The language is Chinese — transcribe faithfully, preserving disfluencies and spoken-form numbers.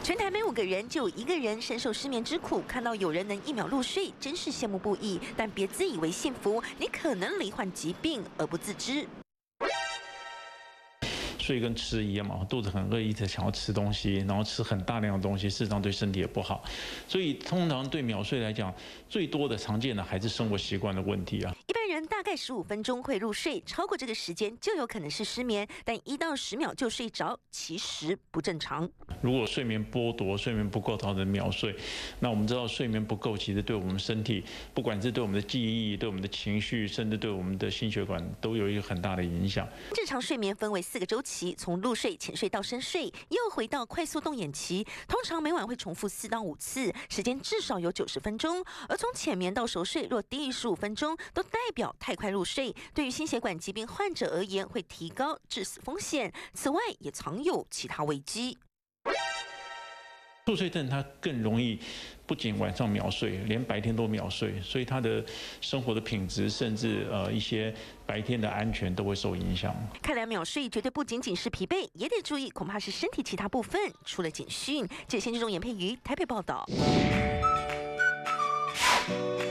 全台每五个人就有一个人深受失眠之苦，看到有人能一秒入睡，真是羡慕不已。但别自以为幸福，你可能罹患疾病而不自知。 睡跟吃一样嘛，肚子很饿，一直想要吃东西，然后吃很大量的东西，事实上对身体也不好。所以通常对秒睡来讲，最多的常见的还是生活习惯的问题啊。 一般人大概十五分钟会入睡，超过这个时间就有可能是失眠，但一到十秒就睡着，其实不正常。 如果睡眠剥夺、睡眠不够造成秒睡，那我们知道睡眠不够，其实对我们身体，不管是对我们的记忆、对我们的情绪，甚至对我们的心血管，都有一个很大的影响。 正常睡眠分为四个周期，从入睡、浅睡到深睡，又回到快速动眼期，通常每晚会重复四到五次，时间至少有九十分钟。而从浅眠到熟睡，若低于十五分钟，都代表太快入睡，对于心血管疾病患者而言，会提高致死风险。此外，也藏有其他危机。 入睡症它更容易，不仅晚上秒睡，连白天都秒睡，所以他的生活的品质，甚至呃一些白天的安全都会受影响。 看来秒睡绝对不仅仅是疲惫，也得注意，恐怕是身体其他部分出了警讯。这先这种严佩瑜台北报道。